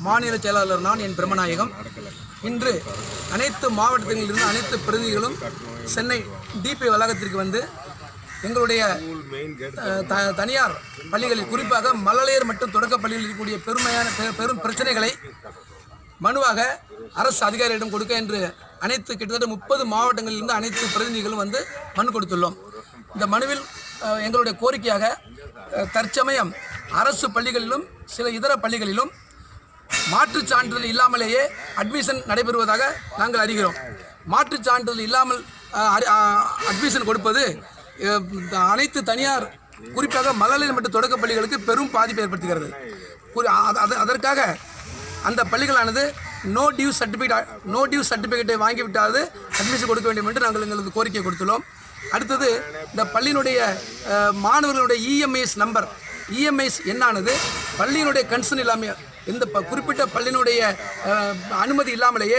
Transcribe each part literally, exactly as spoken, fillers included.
மாநில செயலாளர் நான் என் பிரம்மநாயகம். இன்று அனைத்து மாவட்டங்களிலிருந்து அனைத்து பிரதிநிதிகளும் சென்னை டிபி வளாகத்திற்கு வந்து எங்களுடைய தனியார் பள்ளிகளில் குறிப்பாக மழலையர் மற்றும் தொடக்க பள்ளிகளில் இருக்கக்கூடிய பெருமையான பெரும் பிரச்சனைகளை மனுவாக அரசு அதிகாரிகளிடம் கொடுக்க என்று அனைத்து கிட்டத்தட்ட முப்பது மாவட்டங்களிலிருந்து அனைத்து பிரதிநிதிகளும் வந்து மனு கொடுத்துள்ளோம். இந்த மனுவில் எங்களுடைய கோரிக்கையாக தற்சமயம் அரசு பள்ளிகளிலும் சில இதர பள்ளிகளிலும் மாற்றுச் சான்றிதழ் இல்லாமலேயே அட்மிஷன் நடைபெறுவதாக நாங்கள் அறிகிறோம். மாற்றுச் சான்றிதழ் இல்லாமல் அட்மிஷன் கொடுப்பது அனைத்து தனியார் குறிப்பாக மழலையர் மற்றும் தொடக்க பள்ளிகளுக்கு பெரும் பாதிப்பை ஏற்படுத்துகிறது. அதற்காக அந்த பள்ளிகளானது no due certificate no due சர்டிஃபிகேட்டை வாங்கிவிட்டாவது அட்மிஷன் கொடுக்க வேண்டும் என்று நாங்கள் எங்களுக்கு கோரிக்கை கொடுத்துள்ளோம். அடுத்தது இந்த பள்ளியினுடைய மாணவர்களுடைய இஎம்ஐஎஸ் நம்பர் இஎம்ஐஎஸ் எண்ணானது பள்ளியினுடைய கன்சர்ன் இல்லாமல் இந்த குறிப்பிட்ட பள்ளியினுடைய அனுமதி இல்லாமலேயே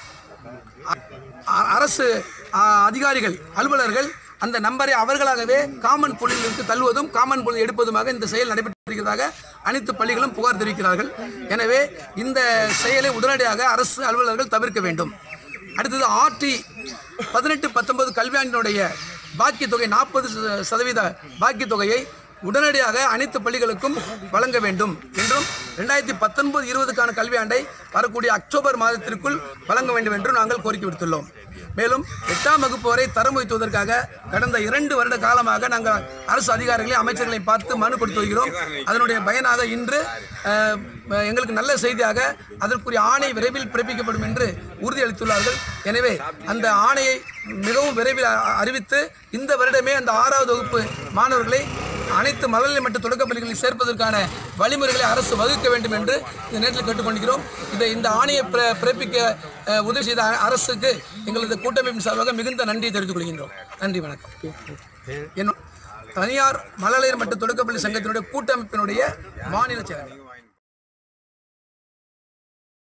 அரசு அதிகாரிகள் அலுவலர்கள் அந்த நம்பரை அவர்களாகவே காமன் பொருளிலிருந்து தள்ளுவதும் காமன் பொருள் எடுப்பதுமாக இந்த செயல் நடைபெற்றிருக்கிறதாக அனைத்து பள்ளிகளும் புகார் தெரிவிக்கிறார்கள். எனவே இந்த செயலை உடனடியாக அரசு அலுவலர்கள் தவிர்க்க வேண்டும். அடுத்தது ஆர்டி பதினெட்டு பத்தொன்பது கல்வியாண்டினுடைய பாக்கிய தொகை நாற்பது சதவீத பாக்கிய தொகையை உடனடியாக அனைத்து பள்ளிகளுக்கும் வழங்க வேண்டும் என்றும் ரெண்டாயிரத்தி பத்தொன்பது இருபதுக்கான கல்வியாண்டை வரக்கூடிய அக்டோபர் மாதத்திற்குள் வழங்க வேண்டும் என்றும் நாங்கள் கோரிக்கை விடுத்துள்ளோம். மேலும் எட்டாம் வகுப்பு வரை தரம் உயர்த்துவதற்காக கடந்த இரண்டு வருட காலமாக நாங்கள் அரசு அதிகாரிகளை அமைச்சர்களை பார்த்து மனு கொடுத்து வருகிறோம். அதனுடைய பயனாக இன்று எங்களுக்கு நல்ல செய்தியாக அதற்குரிய ஆணை விரைவில் பிறப்பிக்கப்படும் என்று உறுதியளித்துள்ளார்கள். எனவே அந்த ஆணையை மிகவும் விரைவில் அறிவித்து இந்த வருடமே அந்த ஆறாவது வகுப்பு மாணவர்களை அனைத்து மழலையர் மற்றும் தொடக்க பள்ளிகளில் சேர்ப்பதற்கான வழிமுறைகளை அரசு வகுக்க வேண்டும் என்று இந்த நேரத்தில் கேட்டுக்கொள்கிறோம். இதை இந்த ஆணையை பிறப்பிக்க உதவி செய்த அரசுக்கு எங்களது கூட்டமைப்பின் சார்பாக மிகுந்த நன்றியை தெரிவித்துக் கொள்கின்றோம். நன்றி, வணக்கம். தனியார் மழலையர் மற்றும் தொடக்கப்பள்ளி சங்கத்தினுடைய கூட்டமைப்பினுடைய மாநில செயலாளர்.